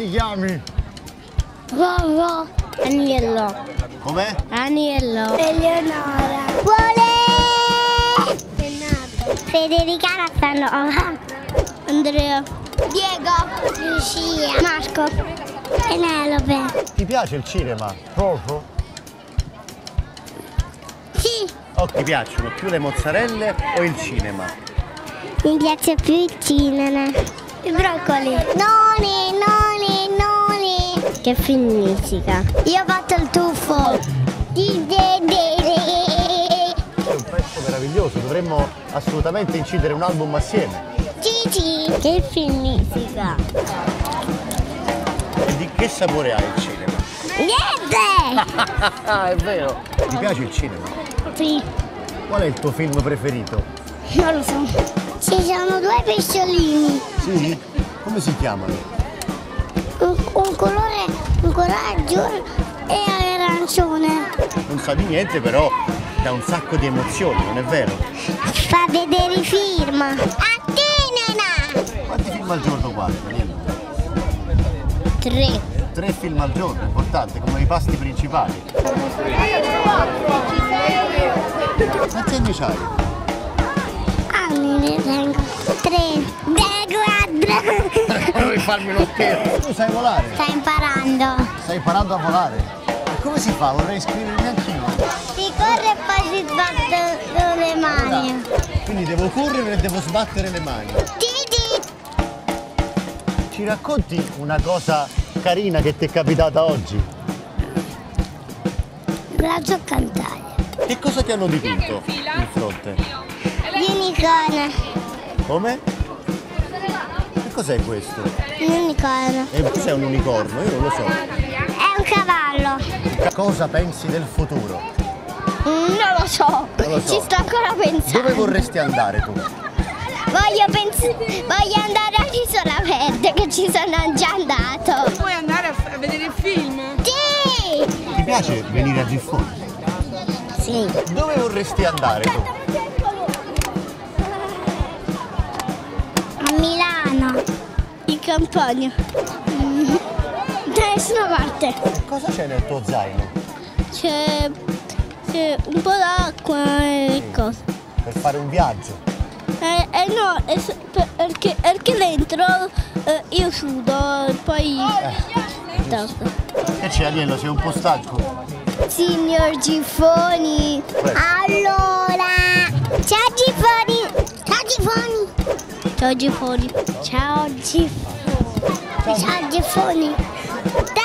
ti chiami? Roro. Agnello. Com'è? Agnello. Eleonora. Vuole. Renato. Federica Rassanova. Andrea. Diego. Lucia. Marco. Penelope. Ti piace il cinema? Poco? Sì. O ti piacciono più le mozzarelle o il cinema? Mi piace più il cinema. I broccoli. Noni. Che finnifica. Io ho fatto il tuffo. È un pezzo meraviglioso, dovremmo assolutamente incidere un album assieme. Gigi. Che finnifica. E di che sapore ha il cinema? Niente. È vero. Ti piace il cinema? Sì. Qual è il tuo film preferito? Non lo so. Ci sono due pesciolini. Sì? Come si chiamano? Un colore azzurro e arancione. Non sa di niente, però dà un sacco di emozioni, non è vero? Fa vedere i film. A te, nena. Quanti film al giorno guardi, Daniela? 3. 3 film al giorno, importante, come i pasti principali. Quanti anni c'hai? Anni ne tengo. 3. Non rifarmi lo scherzo. Tu sai volare? Stai imparando. Stai imparando a volare? E come si fa? Vorrei iscrivermi anch'io. Si corre e poi si sbattono le mani. Quindi devo correre e devo sbattere le mani. Gigi. Ci racconti una cosa carina che ti è capitata oggi? Braccio a cantare. Che cosa ti hanno dipinto in fronte? L'unicorno. Come? Che cos'è questo? L'unicorno. E cos'è un unicorno? Io non lo so. È un cavallo. Cosa pensi del futuro? Non lo so. Non lo so. Ci sto ancora pensando. Dove vorresti andare tu? Voglio andare all'Isola Verde, che ci sono già andato. Vuoi andare a vedere il film? Sì! Ti piace venire a Giffoni? Sì. Dove vorresti andare tu? A Milano. In Campania. Da nessuna parte. Cosa c'è nel tuo zaino? C'è un po' d'acqua e cose. Per fare un viaggio? No, perché dentro io sudo e poi... Basta. Che c'è, Aniello? Sei un po' stanco? Signor Giffoni. Allora. Ciao Giffoni. Ciao Giffoni. Ciao Giffoni. Ciao Giffoni. Ciao Giffoni.